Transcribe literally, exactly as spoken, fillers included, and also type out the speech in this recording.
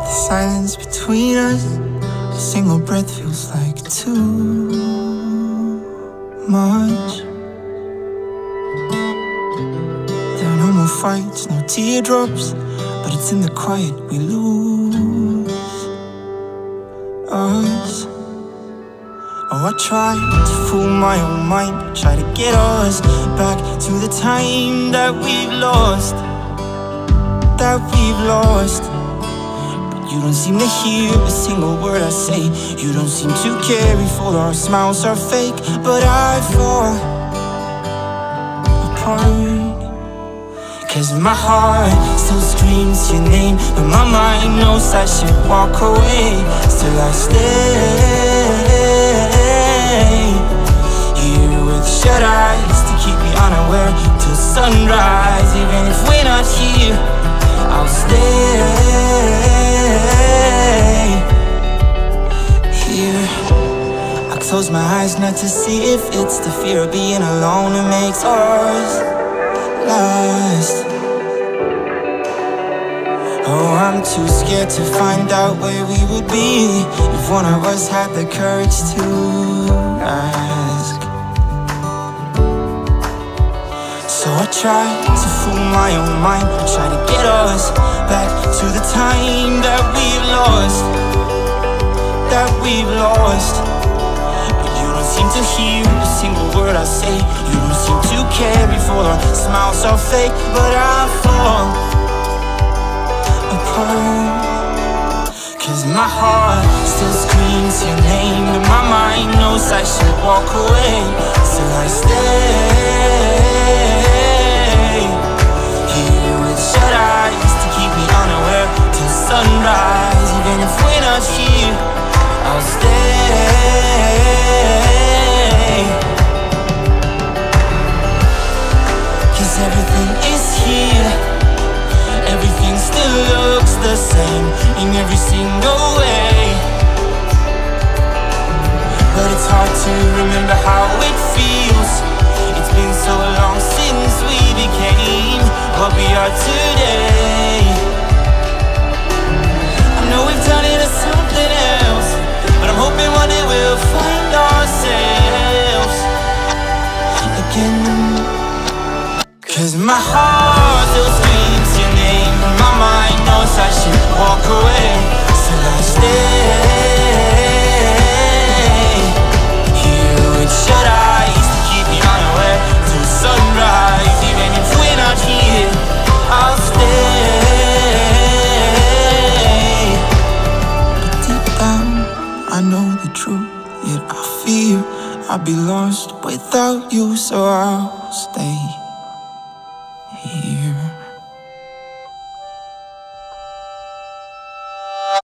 The silence between us, a single breath feels like too much. There are no more fights, no teardrops, but it's in the quiet we lose us. Oh, I try to fool my own mind, try to get us back to the time that we've lost, that we've lost. But you don't seem to hear a single word I say. You don't seem to care if all our smiles are fake. But I fall apart, 'cause my heart still screams your name, but my mind knows I should walk away. Still I stay here with shut eyes to keep me unaware till sunrise. Even if we're not here, I'll stay here. I close my eyes not to see if it's the fear of being alone that makes ours last. Oh, I'm too scared to find out where we would be if one of us had the courage to ask. So I try to fool my own mind, I try to get us back to the time that we've lost, that we've lost. But you don't seem to hear a single word I say. You don't seem to care if all our smiles are fake. But I fall apart, 'cause my heart still screams your name, but my mind knows I should walk away. Still I stay here with shut eyes to keep me unaware till sunrise. Even if we're not here, I'll stay, 'cause everything is here. Everything still looks the same in every single way. But it's hard to remember how it feels. It's been so long since we became what we are today. I know we've turned into something else, but I'm hoping one day we'll find ourselves again. 'Cause my heart still screams your name, but my mind knows I should walk away. Still I stay here with shut eyes to keep me unaware till sunrise. Even if we're not here, I'll stay. But deep down, I know the truth, yet I fear I'll be lost without you. So I'll stay here.